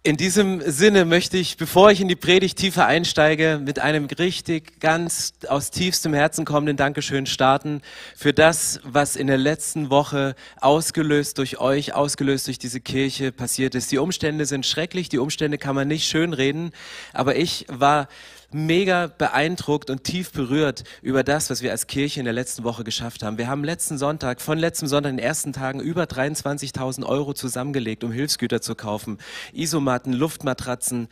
In diesem Sinne möchte ich, bevor ich in die Predigt tiefer einsteige, mit einem richtig ganz aus tiefstem Herzen kommenden Dankeschön starten für das, was in der letzten Woche ausgelöst durch euch, ausgelöst durch diese Kirche passiert ist. Die Umstände sind schrecklich, die Umstände kann man nicht schönreden, aber ich war mega beeindruckt und tief berührt über das, was wir als Kirche in der letzten Woche geschafft haben. Wir haben von letztem Sonntag, in den ersten Tagen, über 23.000 Euro zusammengelegt, um Hilfsgüter zu kaufen. Isomatten, Luftmatratzen,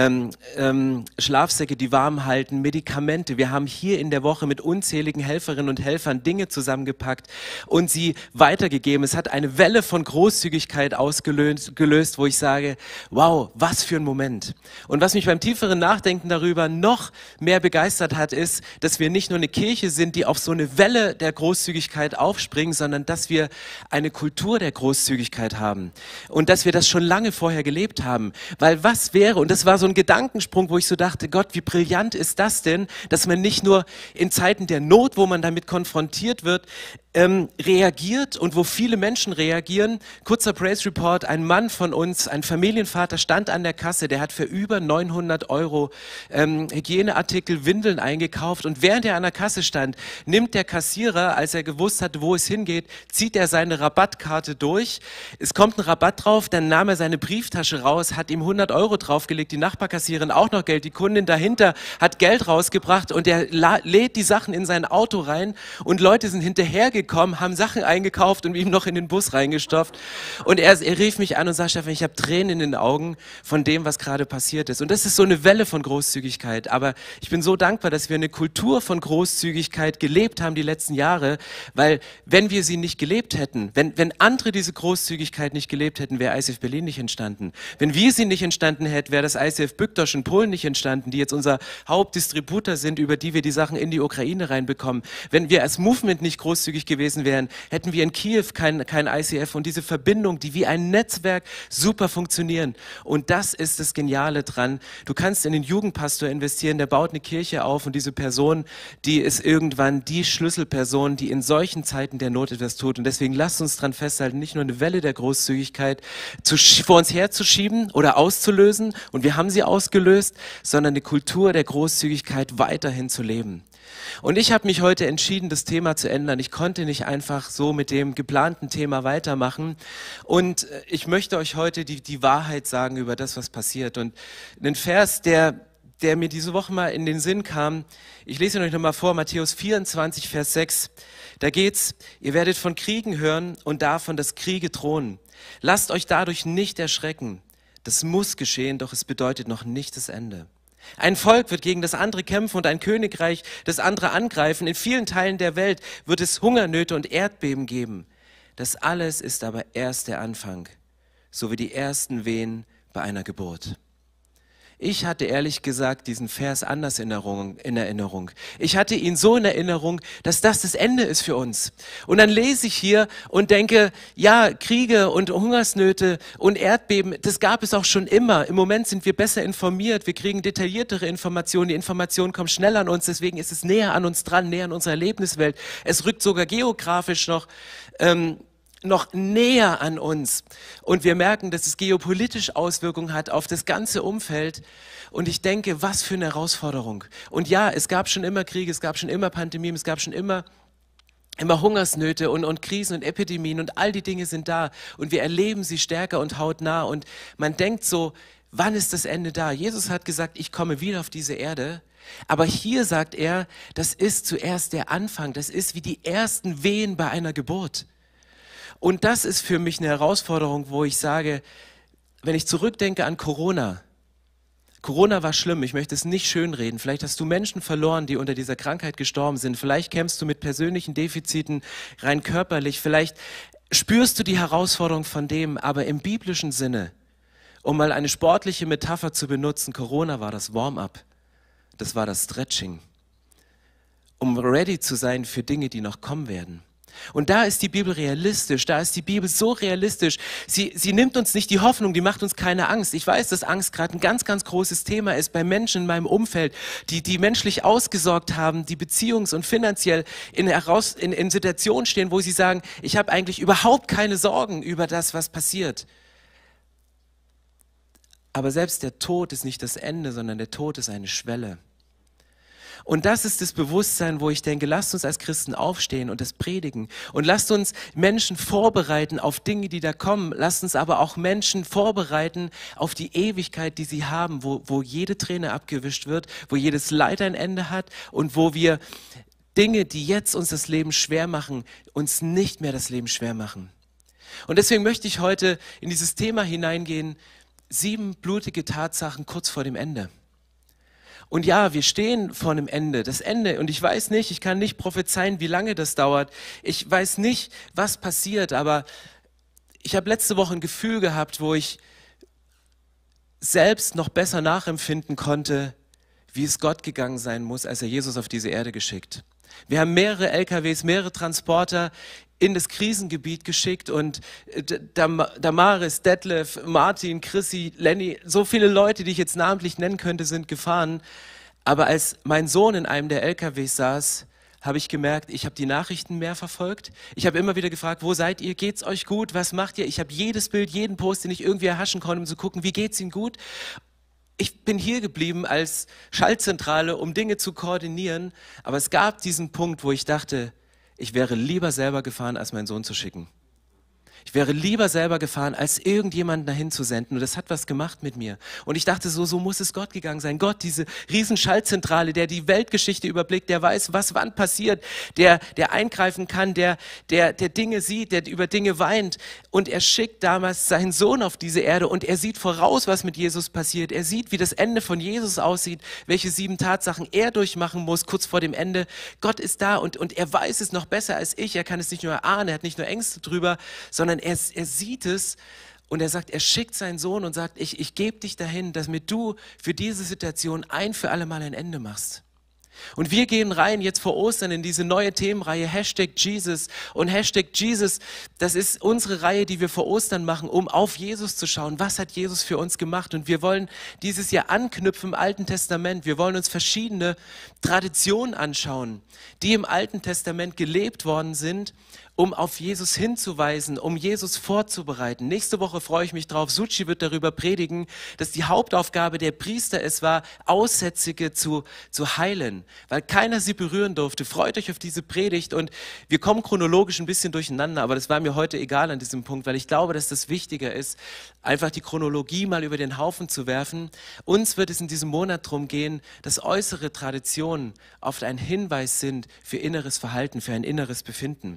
Schlafsäcke, die warm halten, Medikamente. Wir haben hier in der Woche mit unzähligen Helferinnen und Helfern Dinge zusammengepackt und sie weitergegeben. Es hat eine Welle von Großzügigkeit ausgelöst, wo ich sage, wow, was für ein Moment. Und was mich beim tieferen Nachdenken darüber noch mehr begeistert hat, ist, dass wir nicht nur eine Kirche sind, die auf so eine Welle der Großzügigkeit aufspringen, sondern dass wir eine Kultur der Großzügigkeit haben und dass wir das schon lange vorher gelebt haben. Weil was wäre, und das war so ein Gedankensprung, wo ich so dachte, Gott, wie brillant ist das denn, dass man nicht nur in Zeiten der Not, wo man damit konfrontiert wird, reagiert und wo viele Menschen reagieren. Kurzer Praise Report, ein Mann von uns, ein Familienvater, stand an der Kasse, der hat für über 900 Euro Hygieneartikel, Windeln eingekauft und während er an der Kasse stand, nimmt der Kassierer, als er gewusst hat, wo es hingeht, zieht er seine Rabattkarte durch. Es kommt ein Rabatt drauf, dann nahm er seine Brieftasche raus, hat ihm 100 Euro draufgelegt, die Nachbarkassiererin auch noch Geld, die Kundin dahinter hat Geld rausgebracht und er lädt die Sachen in sein Auto rein und Leute sind hinterhergekommen, haben Sachen eingekauft und ihm noch in den Bus reingestopft. Und er rief mich an und sagte, Stefan, ich habe Tränen in den Augen von dem, was gerade passiert ist. Und das ist so eine Welle von Großzügigkeit. Aber ich bin so dankbar, dass wir eine Kultur von Großzügigkeit gelebt haben die letzten Jahre, weil wenn wir sie nicht gelebt hätten, wenn andere diese Großzügigkeit nicht gelebt hätten, wäre ICF Berlin nicht entstanden. Wenn wir sie nicht entstanden hätten, wäre das ICF Bydgoszcz in Polen nicht entstanden, die jetzt unser Hauptdistributor sind, über die wir die Sachen in die Ukraine reinbekommen. Wenn wir als Movement nicht großzügig gewesen wären, hätten wir in Kiew kein ICF und diese Verbindung, die wie ein Netzwerk super funktionieren. Und das ist das Geniale dran. Du kannst in den Jugendpastor investieren, der baut eine Kirche auf und diese Person, die ist irgendwann die Schlüsselperson, die in solchen Zeiten der Not etwas tut. Und deswegen lasst uns dran festhalten, nicht nur eine Welle der Großzügigkeit vor uns herzuschieben oder auszulösen, und wir haben sie ausgelöst, sondern eine Kultur der Großzügigkeit weiterhin zu leben. Und ich habe mich heute entschieden, das Thema zu ändern. Ich konnte nicht einfach so mit dem geplanten Thema weitermachen. Und ich möchte euch heute die Wahrheit sagen über das, was passiert. Und einen Vers, der mir diese Woche mal in den Sinn kam, ich lese ihn euch nochmal vor, Matthäus 24, Vers 6. Da geht's, ihr werdet von Kriegen hören und davon, dass Kriege drohen. Lasst euch dadurch nicht erschrecken. Das muss geschehen, doch es bedeutet noch nicht das Ende. Ein Volk wird gegen das andere kämpfen und ein Königreich das andere angreifen. In vielen Teilen der Welt wird es Hungernöte und Erdbeben geben. Das alles ist aber erst der Anfang, so wie die ersten Wehen bei einer Geburt. Ich hatte ehrlich gesagt diesen Vers anders in Erinnerung. Ich hatte ihn so in Erinnerung, dass das Ende ist für uns. Und dann lese ich hier und denke, ja, Kriege und Hungersnöte und Erdbeben, das gab es auch schon immer. Im Moment sind wir besser informiert, wir kriegen detailliertere Informationen, die Informationen kommen schneller an uns, deswegen ist es näher an uns dran, näher an unserer Erlebniswelt. Es rückt sogar geografisch noch näher an uns. Und wir merken, dass es geopolitisch Auswirkungen hat auf das ganze Umfeld. Und ich denke, was für eine Herausforderung. Und ja, es gab schon immer Kriege, es gab schon immer Pandemien, es gab schon immer Hungersnöte und Krisen und Epidemien und all die Dinge sind da. Und wir erleben sie stärker und hautnah. Und man denkt so, wann ist das Ende da? Jesus hat gesagt, ich komme wieder auf diese Erde. Aber hier sagt er, das ist zuerst der Anfang. Das ist wie die ersten Wehen bei einer Geburt. Und das ist für mich eine Herausforderung, wo ich sage, wenn ich zurückdenke an Corona war schlimm, ich möchte es nicht schönreden. Vielleicht hast du Menschen verloren, die unter dieser Krankheit gestorben sind. Vielleicht kämpfst du mit persönlichen Defiziten rein körperlich. Vielleicht spürst du die Herausforderung von dem, aber im biblischen Sinne, um mal eine sportliche Metapher zu benutzen, Corona war das Warm-up, das war das Stretching, um ready zu sein für Dinge, die noch kommen werden. Und da ist die Bibel realistisch, da ist die Bibel so realistisch. Sie nimmt uns nicht die Hoffnung, die macht uns keine Angst. Ich weiß, dass Angst gerade ein ganz, ganz großes Thema ist bei Menschen in meinem Umfeld, die menschlich ausgesorgt haben, die beziehungs- und finanziell in Situationen stehen, wo sie sagen, ich habe eigentlich überhaupt keine Sorgen über das, was passiert. Aber selbst der Tod ist nicht das Ende, sondern der Tod ist eine Schwelle. Und das ist das Bewusstsein, wo ich denke, lasst uns als Christen aufstehen und das predigen. Und lasst uns Menschen vorbereiten auf Dinge, die da kommen. Lasst uns aber auch Menschen vorbereiten auf die Ewigkeit, die sie haben, wo jede Träne abgewischt wird, wo jedes Leid ein Ende hat und wo wir Dinge, die jetzt uns das Leben schwer machen, uns nicht mehr das Leben schwer machen. Und deswegen möchte ich heute in dieses Thema hineingehen, 7 blutige Tatsachen kurz vor dem Ende. Und ja, wir stehen vor einem Ende, das Ende. Und ich weiß nicht, ich kann nicht prophezeien, wie lange das dauert. Ich weiß nicht, was passiert, aber ich habe letzte Woche ein Gefühl gehabt, wo ich selbst noch besser nachempfinden konnte, wie es Gott gegangen sein muss, als er Jesus auf diese Erde geschickt. Wir haben mehrere LKWs, mehrere Transporter in das Krisengebiet geschickt und Damaris, Detlef, Martin, Chrissy, Lenny, so viele Leute, die ich jetzt namentlich nennen könnte, sind gefahren. Aber als mein Sohn in einem der LKWs saß, habe ich gemerkt, ich habe die Nachrichten mehr verfolgt. Ich habe immer wieder gefragt, wo seid ihr? Geht's euch gut? Was macht ihr? Ich habe jedes Bild, jeden Post, den ich irgendwie erhaschen konnte, um zu gucken, wie geht's ihm gut? Ich bin hier geblieben als Schaltzentrale, um Dinge zu koordinieren. Aber es gab diesen Punkt, wo ich dachte, ich wäre lieber selber gefahren, als meinen Sohn zu schicken. Ich wäre lieber selber gefahren, als irgendjemanden dahin zu senden. Und das hat was gemacht mit mir. Und ich dachte, so muss es Gott gegangen sein. Gott, diese riesen Schaltzentrale, der die Weltgeschichte überblickt, der weiß, was wann passiert, der eingreifen kann, der Dinge sieht, der über Dinge weint. Und er schickt damals seinen Sohn auf diese Erde und er sieht voraus, was mit Jesus passiert. Er sieht, wie das Ende von Jesus aussieht, welche 7 Tatsachen er durchmachen muss, kurz vor dem Ende. Gott ist da und er weiß es noch besser als ich. Er kann es nicht nur erahnen, er hat nicht nur Ängste drüber, sondern er sieht es und er sagt, er schickt seinen Sohn und sagt, ich gebe dich dahin, damit du für diese Situation ein für alle Mal ein Ende machst. Und wir gehen rein jetzt vor Ostern in diese neue Themenreihe #Jesus und #Jesus, das ist unsere Reihe, die wir vor Ostern machen, um auf Jesus zu schauen. Was hat Jesus für uns gemacht? Und wir wollen dieses Jahr anknüpfen im Alten Testament. Wir wollen uns verschiedene Traditionen anschauen, die im Alten Testament gelebt worden sind, um auf Jesus hinzuweisen, um Jesus vorzubereiten. Nächste Woche freue ich mich drauf. Suchi wird darüber predigen, dass die Hauptaufgabe der Priester es war, Aussätzige zu heilen, weil keiner sie berühren durfte. Freut euch auf diese Predigt und wir kommen chronologisch ein bisschen durcheinander, aber das war mir heute egal an diesem Punkt, weil ich glaube, dass das wichtiger ist, einfach die Chronologie mal über den Haufen zu werfen. Uns wird es in diesem Monat darum gehen, dass äußere Traditionen oft ein Hinweis sind für inneres Verhalten, für ein inneres Befinden.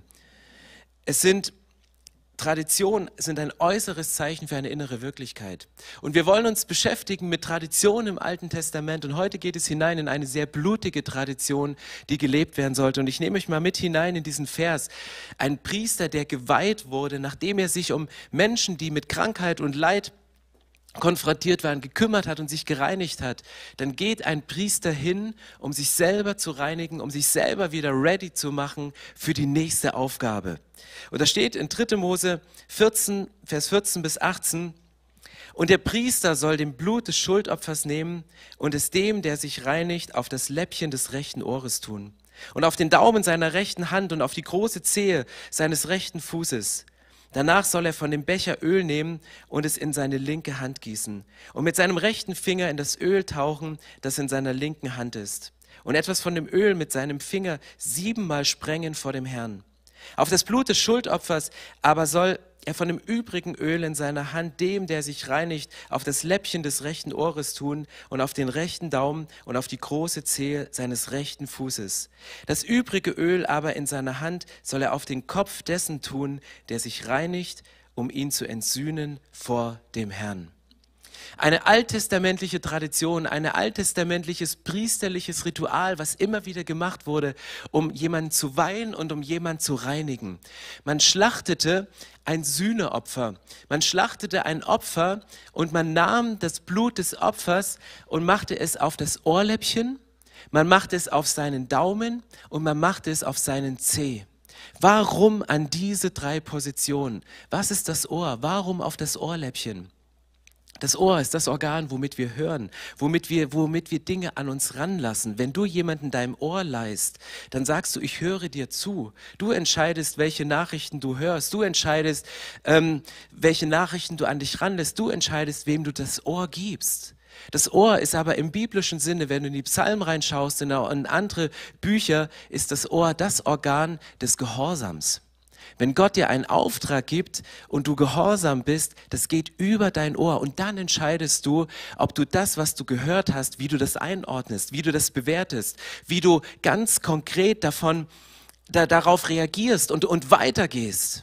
Traditionen sind ein äußeres Zeichen für eine innere Wirklichkeit. Und wir wollen uns beschäftigen mit Traditionen im Alten Testament. Und heute geht es hinein in eine sehr blutige Tradition, die gelebt werden sollte. Und ich nehme euch mal mit hinein in diesen Vers. Ein Priester, der geweiht wurde, nachdem er sich um Menschen, die mit Krankheit und Leid konfrontiert waren, gekümmert hat und sich gereinigt hat, dann geht ein Priester hin, um sich selber zu reinigen, um sich selber wieder ready zu machen für die nächste Aufgabe. Und da steht in 3. Mose 14, Vers 14 bis 18, und der Priester soll dem Blut des Schuldopfers nehmen und es dem, der sich reinigt, auf das Läppchen des rechten Ohres tun und auf den Daumen seiner rechten Hand und auf die große Zehe seines rechten Fußes. Danach soll er von dem Becher Öl nehmen und es in seine linke Hand gießen und mit seinem rechten Finger in das Öl tauchen, das in seiner linken Hand ist. Und etwas von dem Öl mit seinem Finger 7-mal sprengen vor dem Herrn. Auf das Blut des Schuldopfers aber soll er von dem übrigen Öl in seiner Hand dem, der sich reinigt, auf das Läppchen des rechten Ohres tun und auf den rechten Daumen und auf die große Zehe seines rechten Fußes. Das übrige Öl aber in seiner Hand soll er auf den Kopf dessen tun, der sich reinigt, um ihn zu entsühnen vor dem Herrn. Eine alttestamentliche Tradition, ein alttestamentliches priesterliches Ritual, was immer wieder gemacht wurde, um jemanden zu weihen und um jemanden zu reinigen. Man schlachtete ein Sühneopfer. Man schlachtete ein Opfer und man nahm das Blut des Opfers und machte es auf das Ohrläppchen, man machte es auf seinen Daumen und man machte es auf seinen Zeh. Warum an diese 3 Positionen? Was ist das Ohr? Warum auf das Ohrläppchen? Das Ohr ist das Organ, womit wir hören, womit wir Dinge an uns ranlassen. Wenn du jemanden deinem Ohr leihst, dann sagst du, ich höre dir zu. Du entscheidest, welche Nachrichten du hörst. Du entscheidest, welche Nachrichten du an dich ranlässt. Du entscheidest, wem du das Ohr gibst. Das Ohr ist aber im biblischen Sinne, wenn du in die Psalmen reinschaust, in andere Bücher, ist das Ohr das Organ des Gehorsams. Wenn Gott dir einen Auftrag gibt und du gehorsam bist, das geht über dein Ohr und dann entscheidest du, ob du das, was du gehört hast, wie du das einordnest, wie du das bewertest, wie du ganz konkret darauf reagierst und weitergehst.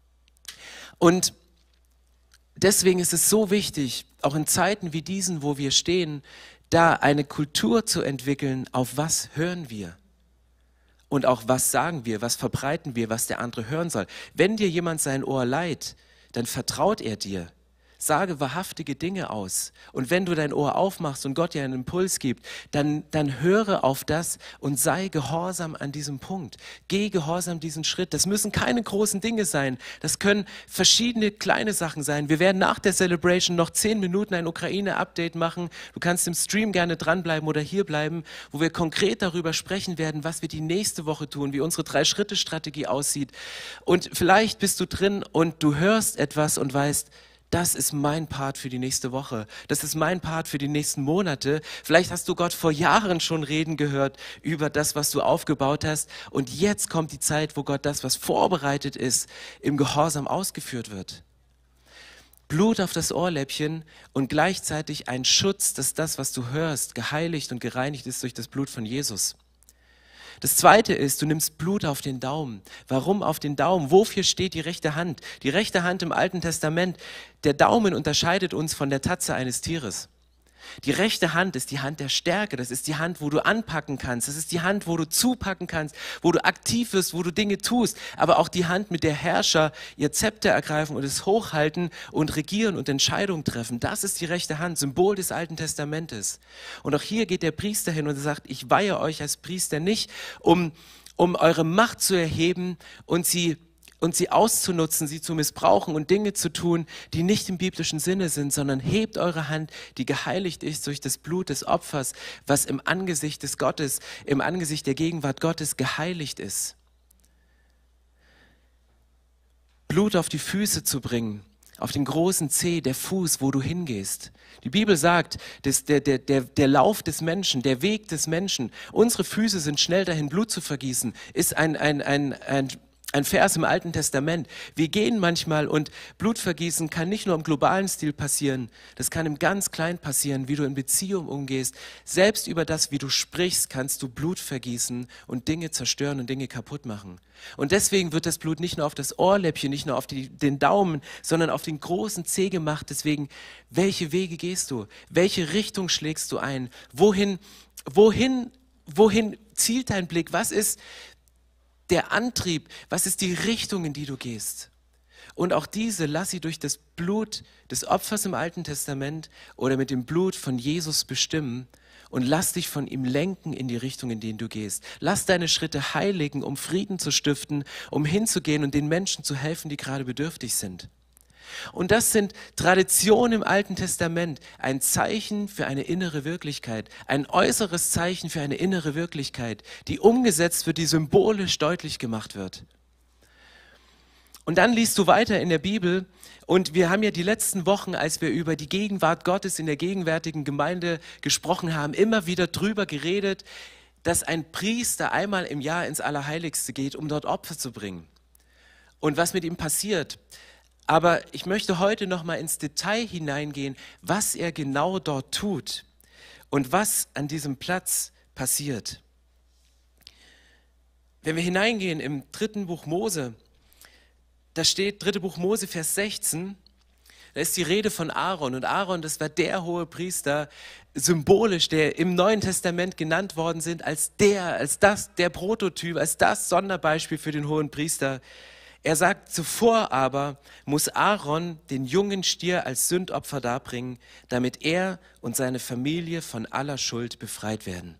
Und deswegen ist es so wichtig, auch in Zeiten wie diesen, wo wir stehen, da eine Kultur zu entwickeln, auf was hören wir? Und auch was sagen wir, was verbreiten wir, was der andere hören soll. Wenn dir jemand sein Ohr leiht, dann vertraut er dir. Sage wahrhaftige Dinge aus. Und wenn du dein Ohr aufmachst und Gott dir einen Impuls gibt, dann höre auf das und sei gehorsam an diesem Punkt. Geh gehorsam diesen Schritt. Das müssen keine großen Dinge sein. Das können verschiedene kleine Sachen sein. Wir werden nach der Celebration noch 10 Minuten ein Ukraine-Update machen. Du kannst im Stream gerne dranbleiben oder hier bleiben, wo wir konkret darüber sprechen werden, was wir die nächste Woche tun, wie unsere 3-Schritte-Strategie aussieht. Und vielleicht bist du drin und du hörst etwas und weißt, das ist mein Part für die nächste Woche. Das ist mein Part für die nächsten Monate. Vielleicht hast du Gott vor Jahren schon reden gehört über das, was du aufgebaut hast. Und jetzt kommt die Zeit, wo Gott das, was vorbereitet ist, im Gehorsam ausgeführt wird. Blut auf das Ohrläppchen und gleichzeitig ein Schutz, dass das, was du hörst, geheiligt und gereinigt ist durch das Blut von Jesus. Das Zweite ist, du nimmst Blut auf den Daumen. Warum auf den Daumen? Wofür steht die rechte Hand? Die rechte Hand im Alten Testament, der Daumen unterscheidet uns von der Tatze eines Tieres. Die rechte Hand ist die Hand der Stärke, das ist die Hand, wo du anpacken kannst, das ist die Hand, wo du zupacken kannst, wo du aktiv wirst, wo du Dinge tust, aber auch die Hand, mit der Herrscher ihr Zepter ergreifen und es hochhalten und regieren und Entscheidungen treffen. Das ist die rechte Hand, Symbol des Alten Testamentes. Und auch hier geht der Priester hin und sagt, ich weihe euch als Priester nicht, um eure Macht zu erheben und sie auszunutzen, sie zu missbrauchen und Dinge zu tun, die nicht im biblischen Sinne sind, sondern hebt eure Hand, die geheiligt ist durch das Blut des Opfers, was im Angesicht des Gottes, im Angesicht der Gegenwart Gottes geheiligt ist. Blut auf die Füße zu bringen, auf den großen Zeh, der Fuß, wo du hingehst. Die Bibel sagt, dass der Lauf des Menschen, der Weg des Menschen, unsere Füße sind schnell dahin, Blut zu vergießen, ist ein Vers im Alten Testament. Wir gehen manchmal und Blutvergießen kann nicht nur im globalen Stil passieren, das kann im ganz Kleinen passieren, wie du in Beziehung umgehst. Selbst über das, wie du sprichst, kannst du Blut vergießen und Dinge zerstören und Dinge kaputt machen. Und deswegen wird das Blut nicht nur auf das Ohrläppchen, nicht nur auf den Daumen, sondern auf den großen Zeh gemacht. Deswegen, welche Wege gehst du? Welche Richtung schlägst du ein? Wohin zielt dein Blick? Was ist der Antrieb, was ist die Richtung, in die du gehst? Und auch diese, lass sie durch das Blut des Opfers im Alten Testament oder mit dem Blut von Jesus bestimmen und lass dich von ihm lenken in die Richtung, in die du gehst. Lass deine Schritte heiligen, um Frieden zu stiften, um hinzugehen und den Menschen zu helfen, die gerade bedürftig sind. Und das sind Traditionen im Alten Testament, ein Zeichen für eine innere Wirklichkeit, ein äußeres Zeichen für eine innere Wirklichkeit, die umgesetzt wird, die symbolisch deutlich gemacht wird. Und dann liest du weiter in der Bibel und wir haben ja die letzten Wochen, als wir über die Gegenwart Gottes in der gegenwärtigen Gemeinde gesprochen haben, immer wieder drüber geredet, dass ein Priester einmal im Jahr ins Allerheiligste geht, um dort Opfer zu bringen. Und was mit ihm passiert. Aber ich möchte heute noch mal ins Detail hineingehen, was er genau dort tut und was an diesem Platz passiert. Wenn wir hineingehen im 3. Buch Mose, da steht 3. Buch Mose, Vers 16, da ist die Rede von Aaron. Und Aaron, das war der hohe Priester, symbolisch, der im Neuen Testament genannt worden sind als der Prototyp, als das Sonderbeispiel für den hohen Priester. Er sagt, zuvor aber muss Aaron den jungen Stier als Sündopfer darbringen, damit er und seine Familie von aller Schuld befreit werden.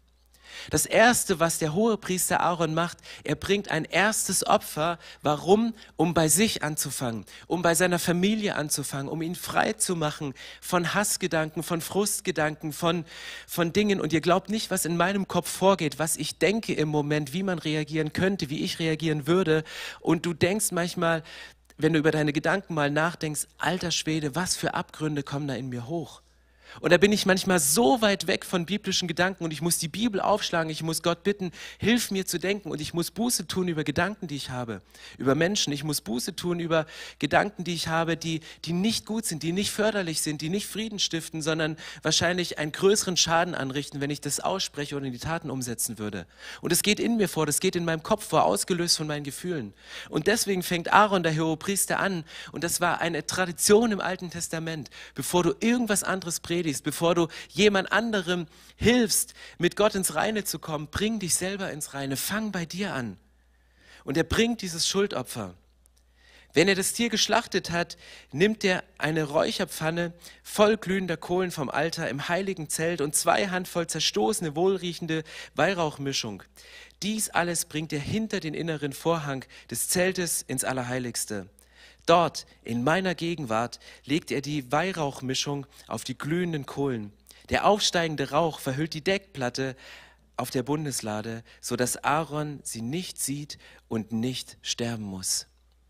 Das Erste, was der Hohepriester Aaron macht, er bringt ein erstes Opfer. Warum? Um bei sich anzufangen, um bei seiner Familie anzufangen, um ihn frei zu machen von Hassgedanken, von Frustgedanken, von Dingen. Und ihr glaubt nicht, was in meinem Kopf vorgeht, was ich denke im Moment, wie man reagieren könnte, wie ich reagieren würde. Und du denkst manchmal, wenn du über deine Gedanken mal nachdenkst, alter Schwede, was für Abgründe kommen da in mir hoch? Und da bin ich manchmal so weit weg von biblischen Gedanken und ich muss die Bibel aufschlagen, ich muss Gott bitten, hilf mir zu denken und ich muss Buße tun über Gedanken, die ich habe, über Menschen. Ich muss Buße tun über Gedanken, die ich habe, die nicht gut sind, die nicht förderlich sind, die nicht Frieden stiften, sondern wahrscheinlich einen größeren Schaden anrichten, wenn ich das ausspreche oder in die Taten umsetzen würde. Und es geht in mir vor, das geht in meinem Kopf vor, ausgelöst von meinen Gefühlen. Und deswegen fängt Aaron, der Hohepriester, an und das war eine Tradition im Alten Testament, bevor du irgendwas anderes predigst, bevor du jemand anderem hilfst, mit Gott ins Reine zu kommen, bring dich selber ins Reine, fang bei dir an. Und er bringt dieses Schuldopfer. Wenn er das Tier geschlachtet hat, nimmt er eine Räucherpfanne voll glühender Kohlen vom Altar im heiligen Zelt und 2 Handvoll zerstoßene, wohlriechende Weihrauchmischung. Dies alles bringt er hinter den inneren Vorhang des Zeltes ins Allerheiligste. Dort, in meiner Gegenwart, legt er die Weihrauchmischung auf die glühenden Kohlen. Der aufsteigende Rauch verhüllt die Deckplatte auf der Bundeslade, sodass Aaron sie nicht sieht und nicht sterben muss.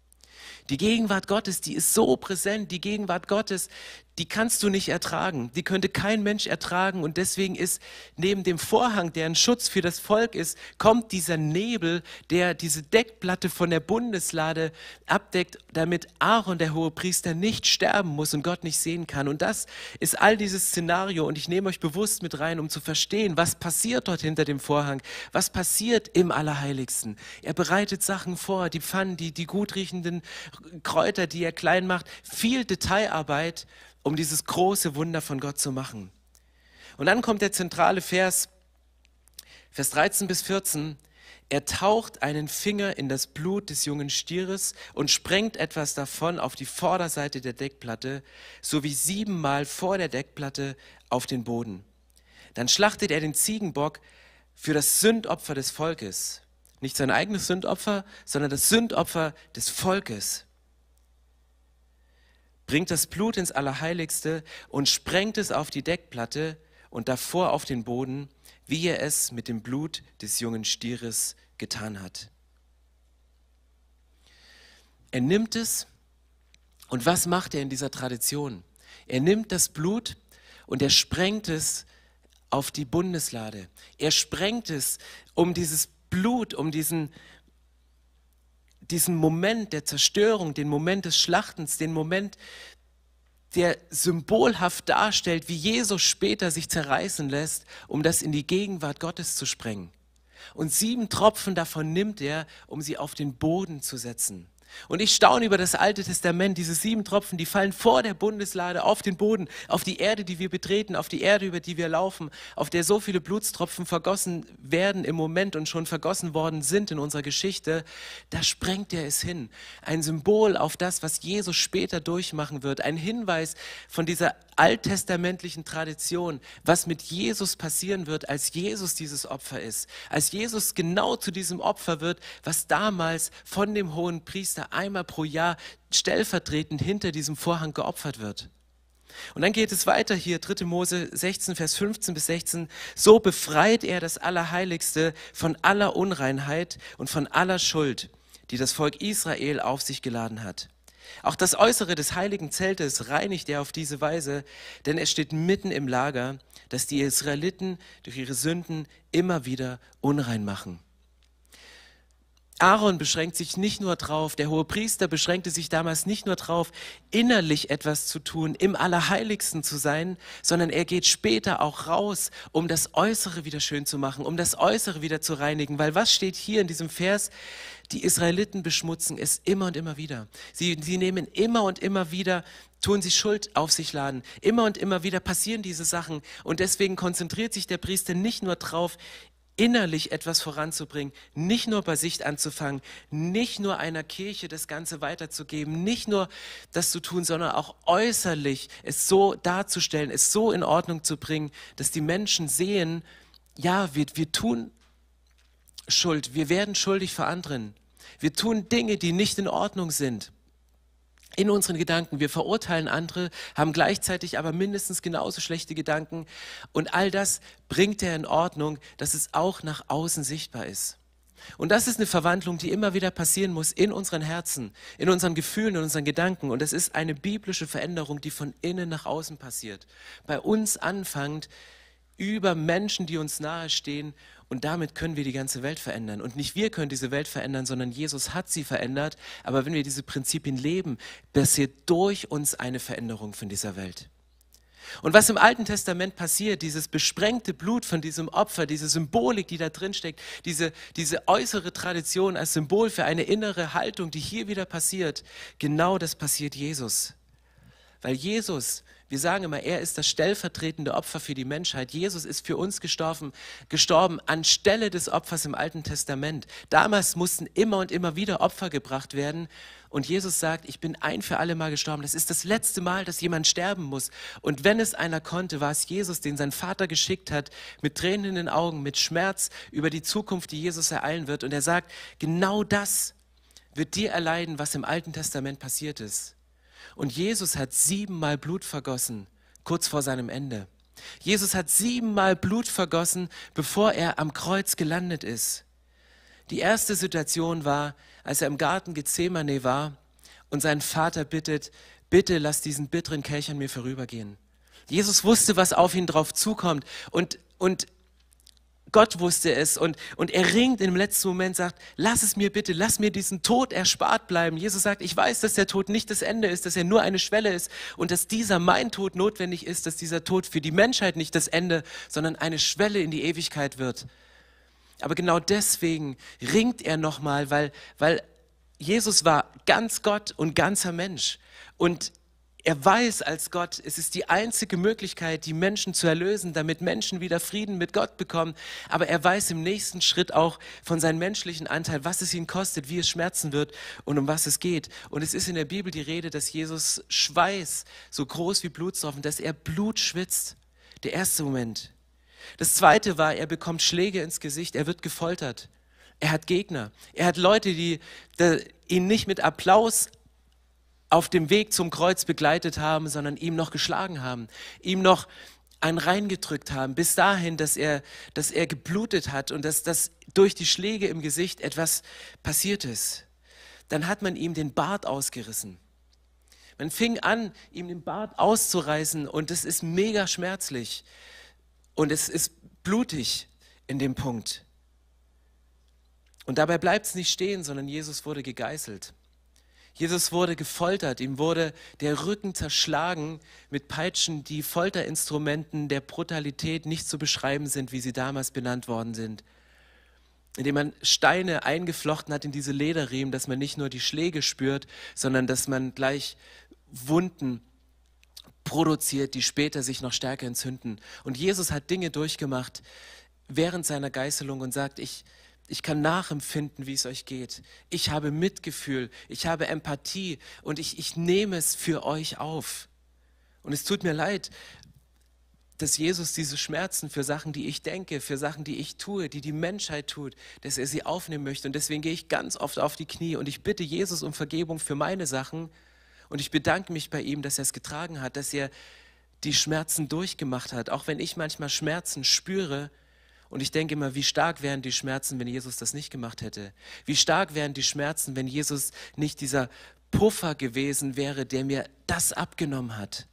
Die Gegenwart Gottes, die ist so präsent, die Gegenwart Gottes, die kannst du nicht ertragen, die könnte kein Mensch ertragen und deswegen ist neben dem Vorhang, der ein Schutz für das Volk ist, kommt dieser Nebel, der diese Deckplatte von der Bundeslade abdeckt, damit Aaron, der Hohepriester, nicht sterben muss und Gott nicht sehen kann. Und das ist all dieses Szenario und ich nehme euch bewusst mit rein, um zu verstehen, was passiert dort hinter dem Vorhang, was passiert im Allerheiligsten. Er bereitet Sachen vor, die Pfannen, die gut riechenden Kräuter, die er klein macht, viel Detailarbeit, um dieses große Wunder von Gott zu machen. Und dann kommt der zentrale Vers 13 bis 14. Er taucht einen Finger in das Blut des jungen Stieres und sprengt etwas davon auf die Vorderseite der Deckplatte, sowie 7-mal vor der Deckplatte auf den Boden. Dann schlachtet er den Ziegenbock für das Sündopfer des Volkes. Nicht sein eigenes Sündopfer, sondern das Sündopfer des Volkes. Bringt das Blut ins Allerheiligste und sprengt es auf die Deckplatte und davor auf den Boden, wie er es mit dem Blut des jungen Stieres getan hat. Er nimmt es und was macht er in dieser Tradition? Er nimmt das Blut und er sprengt es auf die Bundeslade. Er sprengt es, um dieses Blut, um diesen Moment der Zerstörung, den Moment des Schlachtens, den Moment, der symbolhaft darstellt, wie Jesus später sich zerreißen lässt, um das in die Gegenwart Gottes zu sprengen. Und 7 Tropfen davon nimmt er, um sie auf den Boden zu setzen. Und ich staune über das Alte Testament, diese 7 Tropfen, die fallen vor der Bundeslade auf den Boden, auf die Erde, die wir betreten, auf die Erde, über die wir laufen, auf der so viele Blutstropfen vergossen werden im Moment und schon vergossen worden sind in unserer Geschichte. Da sprengt er es hin. Ein Symbol auf das, was Jesus später durchmachen wird. Ein Hinweis von dieser alttestamentlichen Tradition, was mit Jesus passieren wird, als Jesus dieses Opfer ist. Als Jesus genau zu diesem Opfer wird, was damals von dem Hohenpriester einmal pro Jahr stellvertretend hinter diesem Vorhang geopfert wird. Und dann geht es weiter hier, 3. Mose 16, Vers 15 bis 16. So befreit er das Allerheiligste von aller Unreinheit und von aller Schuld, die das Volk Israel auf sich geladen hat. Auch das Äußere des heiligen Zeltes reinigt er auf diese Weise, denn es steht mitten im Lager, das die Israeliten durch ihre Sünden immer wieder unrein machen. Aaron beschränkt sich nicht nur drauf, der Hohepriester beschränkte sich damals nicht nur drauf, innerlich etwas zu tun, im Allerheiligsten zu sein, sondern er geht später auch raus, um das Äußere wieder schön zu machen, um das Äußere wieder zu reinigen. Weil was steht hier in diesem Vers? Die Israeliten beschmutzen es immer und immer wieder. Sie nehmen immer und immer wieder, tun sie Schuld auf sich laden. Immer und immer wieder passieren diese Sachen. Und deswegen konzentriert sich der Priester nicht nur drauf, innerlich etwas voranzubringen, nicht nur bei sich anzufangen, nicht nur einer Kirche das Ganze weiterzugeben, nicht nur das zu tun, sondern auch äußerlich es so darzustellen, es so in Ordnung zu bringen, dass die Menschen sehen, ja, wir tun Schuld, wir werden schuldig vor anderen. Wir tun Dinge, die nicht in Ordnung sind. In unseren Gedanken, wir verurteilen andere, haben gleichzeitig aber mindestens genauso schlechte Gedanken. Und all das bringt er in Ordnung, dass es auch nach außen sichtbar ist. Und das ist eine Verwandlung, die immer wieder passieren muss in unseren Herzen, in unseren Gefühlen, in unseren Gedanken. Und es ist eine biblische Veränderung, die von innen nach außen passiert. Bei uns anfangend über Menschen, die uns nahestehen. Und damit können wir die ganze Welt verändern. Und nicht wir können diese Welt verändern, sondern Jesus hat sie verändert. Aber wenn wir diese Prinzipien leben, passiert durch uns eine Veränderung von dieser Welt. Und was im Alten Testament passiert, dieses besprengte Blut von diesem Opfer, diese Symbolik, die da drin steckt, diese äußere Tradition als Symbol für eine innere Haltung, die hier wieder passiert, genau das passiert Jesus. Weil Jesus, wir sagen immer, er ist das stellvertretende Opfer für die Menschheit. Jesus ist für uns gestorben anstelle des Opfers im Alten Testament. Damals mussten immer und immer wieder Opfer gebracht werden. Und Jesus sagt, ich bin ein für alle Mal gestorben. Das ist das letzte Mal, dass jemand sterben muss. Und wenn es einer konnte, war es Jesus, den sein Vater geschickt hat, mit Tränen in den Augen, mit Schmerz über die Zukunft, die Jesus ereilen wird. Und er sagt, genau das wird dir erleiden, was im Alten Testament passiert ist. Und Jesus hat 7-mal Blut vergossen, kurz vor seinem Ende. Jesus hat 7-mal Blut vergossen, bevor er am Kreuz gelandet ist. Die erste Situation war, als er im Garten Gethsemane war und seinen Vater bittet, bitte lass diesen bitteren Kelch an mir vorübergehen. Jesus wusste, was auf ihn drauf zukommt und Gott wusste es und er ringt im letzten Moment, sagt, lass es mir bitte, lass mir diesen Tod erspart bleiben. Jesus sagt, ich weiß, dass der Tod nicht das Ende ist, dass er nur eine Schwelle ist und dass dieser mein Tod notwendig ist, dass dieser Tod für die Menschheit nicht das Ende, sondern eine Schwelle in die Ewigkeit wird. Aber genau deswegen ringt er nochmal, weil Jesus war ganz Gott und ganzer Mensch und er weiß als Gott, es ist die einzige Möglichkeit, die Menschen zu erlösen, damit Menschen wieder Frieden mit Gott bekommen. Aber er weiß im nächsten Schritt auch von seinem menschlichen Anteil, was es ihn kostet, wie es schmerzen wird und um was es geht. Und es ist in der Bibel die Rede, dass Jesus Schweiß so groß wie Blutstropfen, dass er Blut schwitzt. Der erste Moment. Das zweite war, er bekommt Schläge ins Gesicht, er wird gefoltert. Er hat Gegner. Er hat Leute, die ihn nicht mit Applaus auf dem Weg zum Kreuz begleitet haben, sondern ihm noch geschlagen haben, ihm noch einen reingedrückt haben, bis dahin, dass er geblutet hat und dass durch die Schläge im Gesicht etwas passiert ist. Dann hat man ihm den Bart ausgerissen. Man fing an, ihm den Bart auszureißen und es ist mega schmerzlich und es ist blutig in dem Punkt. Und dabei bleibt es nicht stehen, sondern Jesus wurde gegeißelt. Jesus wurde gefoltert, ihm wurde der Rücken zerschlagen mit Peitschen, die Folterinstrumenten der Brutalität nicht zu beschreiben sind, wie sie damals benannt worden sind. Indem man Steine eingeflochten hat in diese Lederriemen, dass man nicht nur die Schläge spürt, sondern dass man gleich Wunden produziert, die später sich noch stärker entzünden. Und Jesus hat Dinge durchgemacht während seiner Geißelung und sagt, ich kann nachempfinden, wie es euch geht. Ich habe Mitgefühl, ich habe Empathie und ich nehme es für euch auf. Und es tut mir leid, dass Jesus diese Schmerzen für Sachen, die ich denke, für Sachen, die ich tue, die die Menschheit tut, dass er sie aufnehmen möchte. Und deswegen gehe ich ganz oft auf die Knie und ich bitte Jesus um Vergebung für meine Sachen. Und ich bedanke mich bei ihm, dass er es getragen hat, dass er die Schmerzen durchgemacht hat. Auch wenn ich manchmal Schmerzen spüre, und ich denke immer, wie stark wären die Schmerzen, wenn Jesus das nicht gemacht hätte? Wie stark wären die Schmerzen, wenn Jesus nicht dieser Puffer gewesen wäre, der mir das abgenommen hat?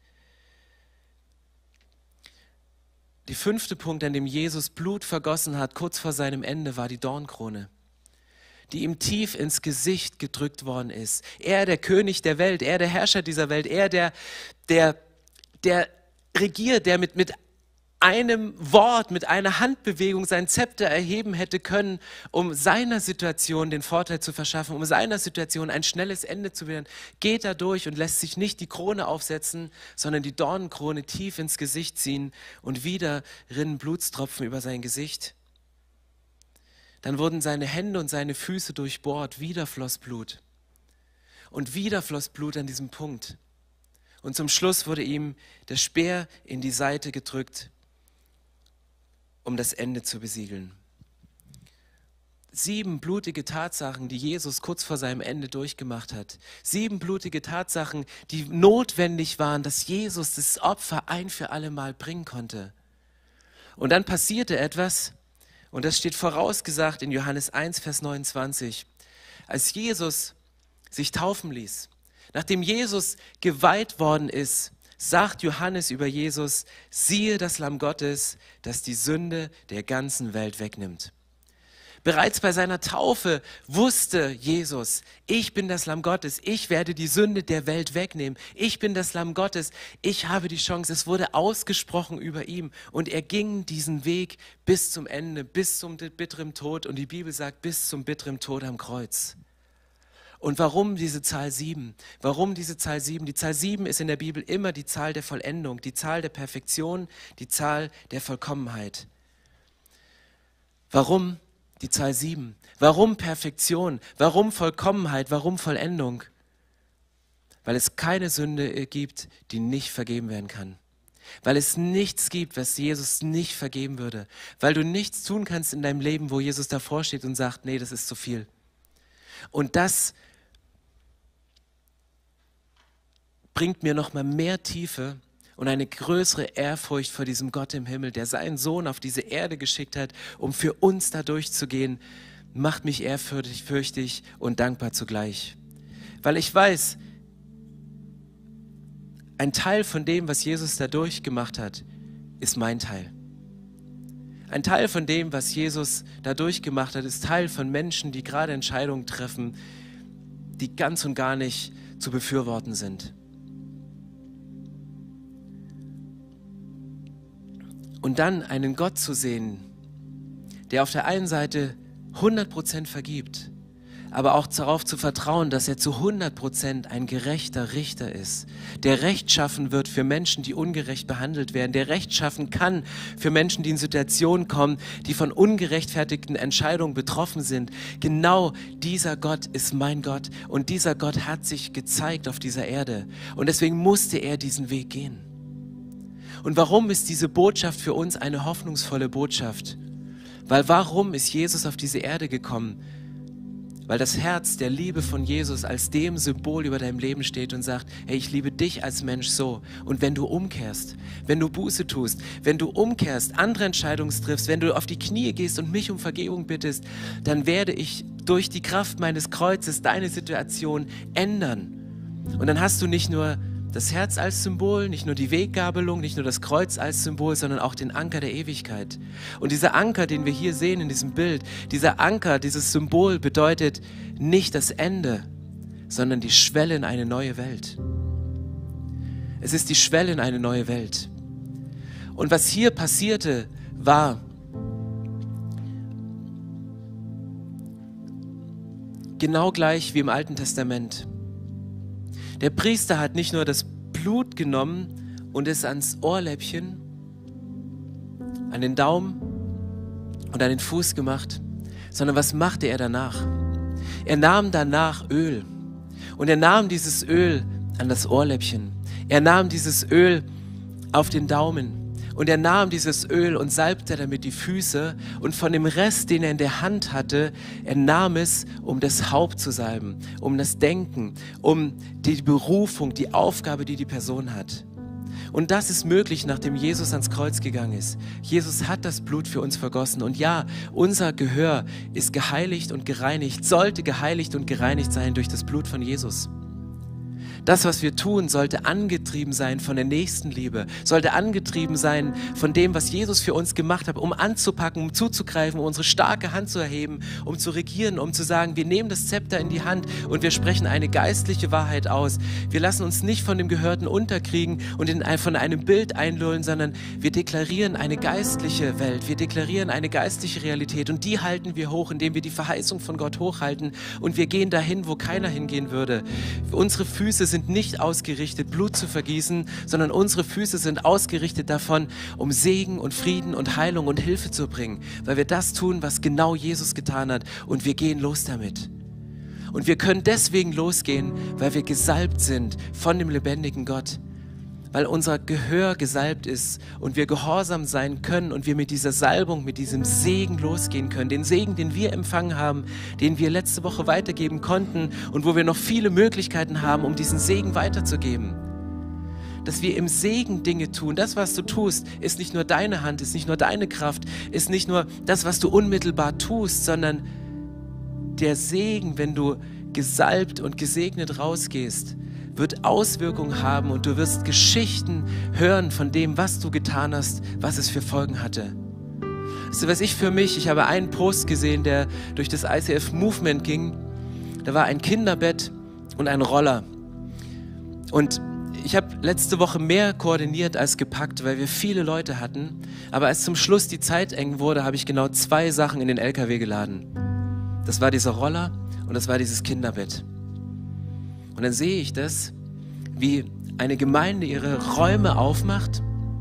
Der 5. Punkt, an dem Jesus Blut vergossen hat, kurz vor seinem Ende, war die Dornkrone, die ihm tief ins Gesicht gedrückt worden ist. Er, der König der Welt, er, der Herrscher dieser Welt, er, der regiert, der mit einem Wort, mit einer Handbewegung sein Zepter erheben hätte können, um seiner Situation den Vorteil zu verschaffen, um seiner Situation ein schnelles Ende zu werden, geht er durch und lässt sich nicht die Krone aufsetzen, sondern die Dornenkrone tief ins Gesicht ziehen und wieder rinnen Blutstropfen über sein Gesicht. Dann wurden seine Hände und seine Füße durchbohrt, wieder floss Blut. Und wieder floss Blut an diesem Punkt. Und zum Schluss wurde ihm der Speer in die Seite gedrückt. um das Ende zu besiegeln. 7 blutige Tatsachen, die Jesus kurz vor seinem Ende durchgemacht hat. 7 blutige Tatsachen, die notwendig waren, dass Jesus das Opfer ein für alle Mal bringen konnte. Und dann passierte etwas, und das steht vorausgesagt in Johannes 1, Vers 29. Als Jesus sich taufen ließ, nachdem Jesus geweiht worden ist, sagt Johannes über Jesus: Siehe das Lamm Gottes, das die Sünde der ganzen Welt wegnimmt. Bereits bei seiner Taufe wusste Jesus: Ich bin das Lamm Gottes, ich werde die Sünde der Welt wegnehmen. Ich bin das Lamm Gottes, ich habe die Chance. Es wurde ausgesprochen über ihm und er ging diesen Weg bis zum Ende, bis zum bitteren Tod, und die Bibel sagt, bis zum bitteren Tod am Kreuz. Und warum diese Zahl 7? Warum diese Zahl 7? Die Zahl 7 ist in der Bibel immer die Zahl der Vollendung, die Zahl der Perfektion, die Zahl der Vollkommenheit. Warum die Zahl 7? Warum Perfektion? Warum Vollkommenheit? Warum Vollendung? Weil es keine Sünde gibt, die nicht vergeben werden kann. Weil es nichts gibt, was Jesus nicht vergeben würde. Weil du nichts tun kannst in deinem Leben, wo Jesus davor steht und sagt, nee, das ist zu viel. Und das bringt mir nochmal mehr Tiefe und eine größere Ehrfurcht vor diesem Gott im Himmel, der seinen Sohn auf diese Erde geschickt hat, um für uns da durchzugehen, macht mich ehrfürchtig und dankbar zugleich. Weil ich weiß, ein Teil von dem, was Jesus da durchgemacht hat, ist mein Teil. Ein Teil von dem, was Jesus da durchgemacht hat, ist Teil von Menschen, die gerade Entscheidungen treffen, die ganz und gar nicht zu befürworten sind. Und dann einen Gott zu sehen, der auf der einen Seite 100% vergibt, aber auch darauf zu vertrauen, dass er zu 100% ein gerechter Richter ist, der Recht schaffen wird für Menschen, die ungerecht behandelt werden, der Recht schaffen kann für Menschen, die in Situationen kommen, die von ungerechtfertigten Entscheidungen betroffen sind. Genau dieser Gott ist mein Gott und dieser Gott hat sich gezeigt auf dieser Erde und deswegen musste er diesen Weg gehen. Und warum ist diese Botschaft für uns eine hoffnungsvolle Botschaft? Weil warum ist Jesus auf diese Erde gekommen? Weil das Herz der Liebe von Jesus als dem Symbol über deinem Leben steht und sagt, hey, ich liebe dich als Mensch so. Und wenn du umkehrst, wenn du Buße tust, wenn du umkehrst, andere Entscheidungen triffst, wenn du auf die Knie gehst und mich um Vergebung bittest, dann werde ich durch die Kraft meines Kreuzes deine Situation ändern. Und dann hast du nicht nur das Herz als Symbol, nicht nur die Weggabelung, nicht nur das Kreuz als Symbol, sondern auch den Anker der Ewigkeit. Und dieser Anker, den wir hier sehen in diesem Bild, dieser Anker, dieses Symbol bedeutet nicht das Ende, sondern die Schwelle in eine neue Welt. Es ist die Schwelle in eine neue Welt. Und was hier passierte, war genau gleich wie im Alten Testament. Der Priester hat nicht nur das Blut genommen und es ans Ohrläppchen, an den Daumen und an den Fuß gemacht, sondern was machte er danach? Er nahm danach Öl und er nahm dieses Öl an das Ohrläppchen. Er nahm dieses Öl auf den Daumen und er nahm dieses Öl und salbte damit die Füße und von dem Rest, den er in der Hand hatte, er nahm es, um das Haupt zu salben, um das Denken, um die Berufung, die Aufgabe, die die Person hat. Und das ist möglich, nachdem Jesus ans Kreuz gegangen ist. Jesus hat das Blut für uns vergossen und ja, unser Gehör ist geheiligt und gereinigt, sollte geheiligt und gereinigt sein durch das Blut von Jesus. Das, was wir tun, sollte angetrieben sein von der Nächstenliebe, sollte angetrieben sein von dem, was Jesus für uns gemacht hat, um anzupacken, um zuzugreifen, um unsere starke Hand zu erheben, um zu regieren, um zu sagen, wir nehmen das Zepter in die Hand und wir sprechen eine geistliche Wahrheit aus. Wir lassen uns nicht von dem Gehörten unterkriegen und von einem Bild einlullen, sondern wir deklarieren eine geistliche Welt, wir deklarieren eine geistliche Realität und die halten wir hoch, indem wir die Verheißung von Gott hochhalten und wir gehen dahin, wo keiner hingehen würde. Unsere Füße sind nicht ausgerichtet, Blut zu vergießen, sondern unsere Füße sind ausgerichtet davon, um Segen und Frieden und Heilung und Hilfe zu bringen, weil wir das tun, was genau Jesus getan hat und wir gehen los damit. Und wir können deswegen losgehen, weil wir gesalbt sind von dem lebendigen Gott. weil unser Gehör gesalbt ist und wir gehorsam sein können und wir mit dieser Salbung, mit diesem Segen losgehen können. Den Segen, den wir empfangen haben, den wir letzte Woche weitergeben konnten und wo wir noch viele Möglichkeiten haben, um diesen Segen weiterzugeben. Dass wir im Segen Dinge tun. Das, was du tust, ist nicht nur deine Hand, ist nicht nur deine Kraft, ist nicht nur das, was du unmittelbar tust, sondern der Segen, wenn du gesalbt und gesegnet rausgehst, wird Auswirkungen haben und du wirst Geschichten hören von dem, was du getan hast, was es für Folgen hatte. Weißt du, was ich habe einen Post gesehen, der durch das ICF-Movement ging. Da war ein Kinderbett und ein Roller. Und ich habe letzte Woche mehr koordiniert als gepackt, weil wir viele Leute hatten. Aber als zum Schluss die Zeit eng wurde, habe ich genau 2 Sachen in den LKW geladen. Das war dieser Roller und das war dieses Kinderbett. Und dann sehe ich das, wie eine Gemeinde ihre Räume aufmacht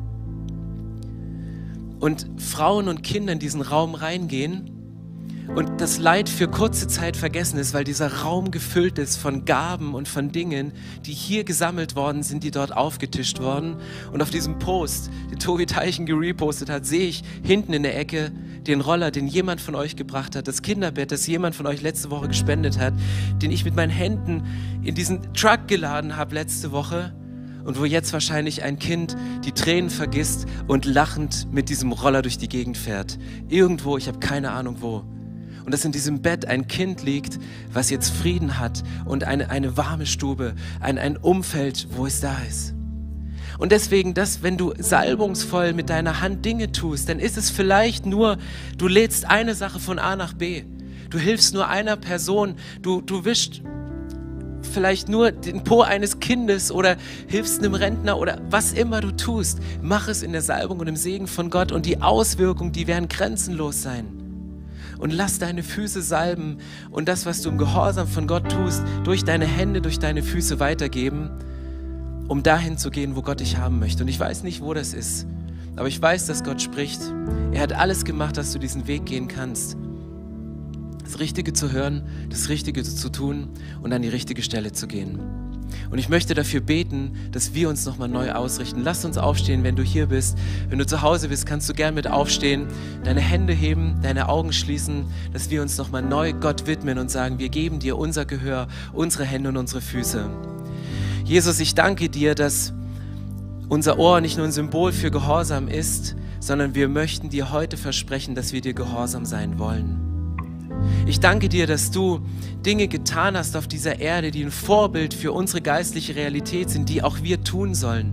und Frauen und Kinder in diesen Raum reingehen und das Leid für kurze Zeit vergessen ist, weil dieser Raum gefüllt ist von Gaben und von Dingen, die hier gesammelt worden sind, die dort aufgetischt worden. Und auf diesem Post, den Tobi Teichen gerepostet hat, sehe ich hinten in der Ecke den Roller, den jemand von euch gebracht hat, das Kinderbett, das jemand von euch letzte Woche gespendet hat, den ich mit meinen Händen in diesen Truck geladen habe letzte Woche und wo jetzt wahrscheinlich ein Kind die Tränen vergisst und lachend mit diesem Roller durch die Gegend fährt. Irgendwo, ich habe keine Ahnung wo. Und dass in diesem Bett ein Kind liegt, was jetzt Frieden hat und eine warme Stube, ein Umfeld, wo es da ist. Und deswegen, wenn du salbungsvoll mit deiner Hand Dinge tust, dann ist es vielleicht nur, du lädst eine Sache von A nach B. Du hilfst nur einer Person, du wischst vielleicht nur den Po eines Kindes oder hilfst einem Rentner oder was immer du tust. Mach es in der Salbung und im Segen von Gott und die Auswirkungen, die werden grenzenlos sein. Und lass deine Füße salben und das, was du im Gehorsam von Gott tust, durch deine Hände, durch deine Füße weitergeben, um dahin zu gehen, wo Gott dich haben möchte. Und ich weiß nicht, wo das ist, aber ich weiß, dass Gott spricht. Er hat alles gemacht, dass du diesen Weg gehen kannst. Das Richtige zu hören, das Richtige zu tun und an die richtige Stelle zu gehen. Und ich möchte dafür beten, dass wir uns nochmal neu ausrichten. Lass uns aufstehen, wenn du hier bist. Wenn du zu Hause bist, kannst du gern mit aufstehen, deine Hände heben, deine Augen schließen, dass wir uns nochmal neu Gott widmen und sagen, wir geben dir unser Gehör, unsere Hände und unsere Füße. Jesus, ich danke dir, dass unser Ohr nicht nur ein Symbol für Gehorsam ist, sondern wir möchten dir heute versprechen, dass wir dir gehorsam sein wollen. Ich danke dir, dass du Dinge getan hast auf dieser Erde, die ein Vorbild für unsere geistliche Realität sind, die auch wir tun sollen.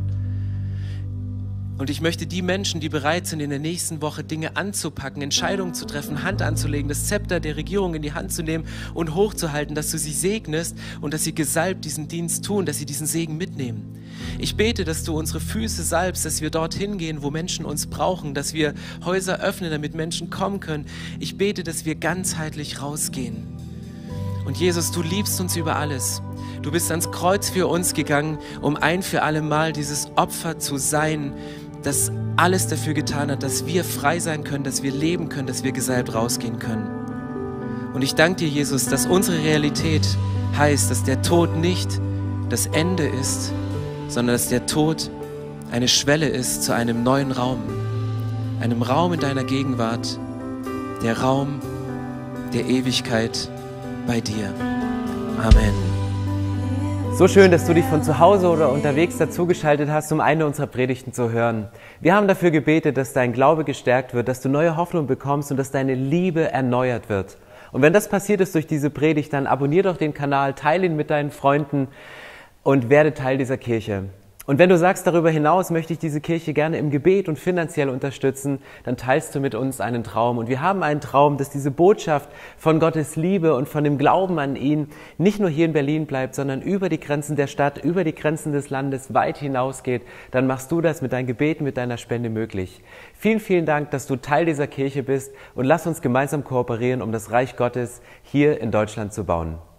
Und ich möchte die Menschen, die bereit sind, in der nächsten Woche Dinge anzupacken, Entscheidungen zu treffen, Hand anzulegen, das Zepter der Regierung in die Hand zu nehmen und hochzuhalten, dass du sie segnest und dass sie gesalbt diesen Dienst tun, dass sie diesen Segen mitnehmen. Ich bete, dass du unsere Füße salbst, dass wir dorthin gehen, wo Menschen uns brauchen, dass wir Häuser öffnen, damit Menschen kommen können. Ich bete, dass wir ganzheitlich rausgehen. Und Jesus, du liebst uns über alles. Du bist ans Kreuz für uns gegangen, um ein für alle Mal dieses Opfer zu sein, das alles dafür getan hat, dass wir frei sein können, dass wir leben können, dass wir gesalbt rausgehen können. Und ich danke dir, Jesus, dass unsere Realität heißt, dass der Tod nicht das Ende ist, sondern dass der Tod eine Schwelle ist zu einem neuen Raum. Einem Raum in deiner Gegenwart, der Raum der Ewigkeit bei dir. Amen. So schön, dass du dich von zu Hause oder unterwegs dazugeschaltet hast, um eine unserer Predigten zu hören. Wir haben dafür gebetet, dass dein Glaube gestärkt wird, dass du neue Hoffnung bekommst und dass deine Liebe erneuert wird. Und wenn das passiert ist durch diese Predigt, dann abonnier doch den Kanal, teile ihn mit deinen Freunden und werde Teil dieser Kirche. Und wenn du sagst, darüber hinaus möchte ich diese Kirche gerne im Gebet und finanziell unterstützen, dann teilst du mit uns einen Traum. Und wir haben einen Traum, dass diese Botschaft von Gottes Liebe und von dem Glauben an ihn nicht nur hier in Berlin bleibt, sondern über die Grenzen der Stadt, über die Grenzen des Landes weit hinausgeht. Dann machst du das mit deinen Gebeten, mit deiner Spende möglich. Vielen, vielen Dank, dass du Teil dieser Kirche bist und lass uns gemeinsam kooperieren, um das Reich Gottes hier in Deutschland zu bauen.